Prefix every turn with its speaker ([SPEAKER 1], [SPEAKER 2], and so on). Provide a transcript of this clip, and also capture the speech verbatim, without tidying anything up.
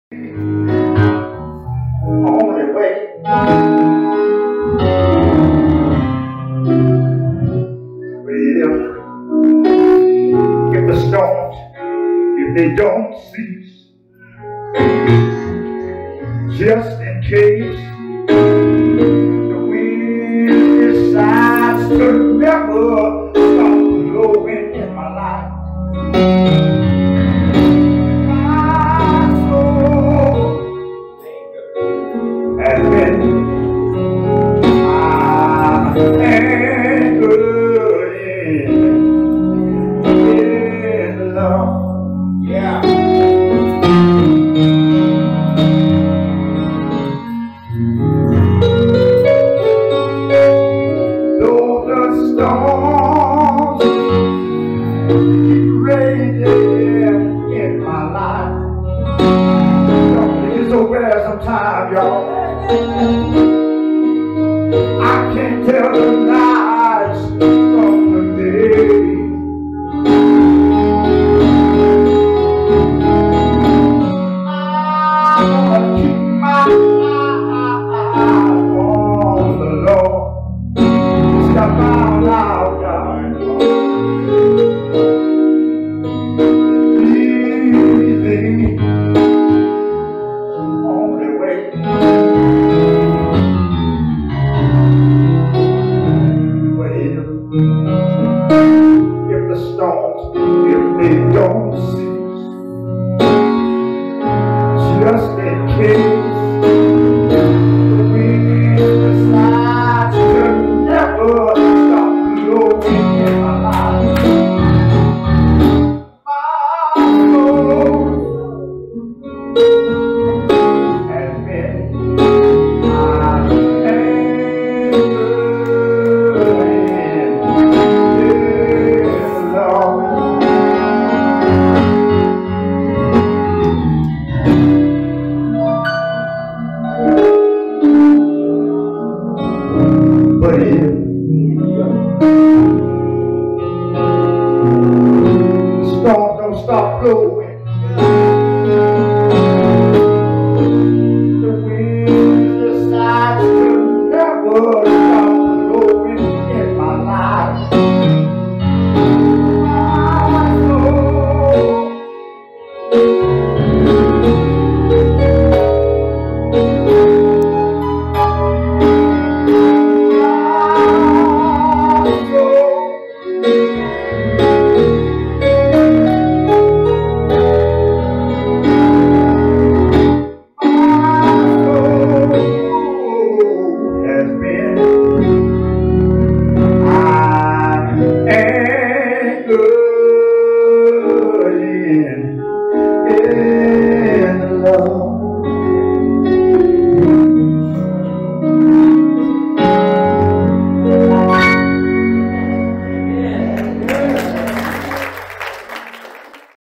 [SPEAKER 1] Only way. Well, if the storms, if they don't cease, just in case the wind decides to never stop blowing in my life, and then I'm anchored in, in love. Yeah. Though the storms keep raging in my life, it's so bad sometimes, y'all. I can't tell them now.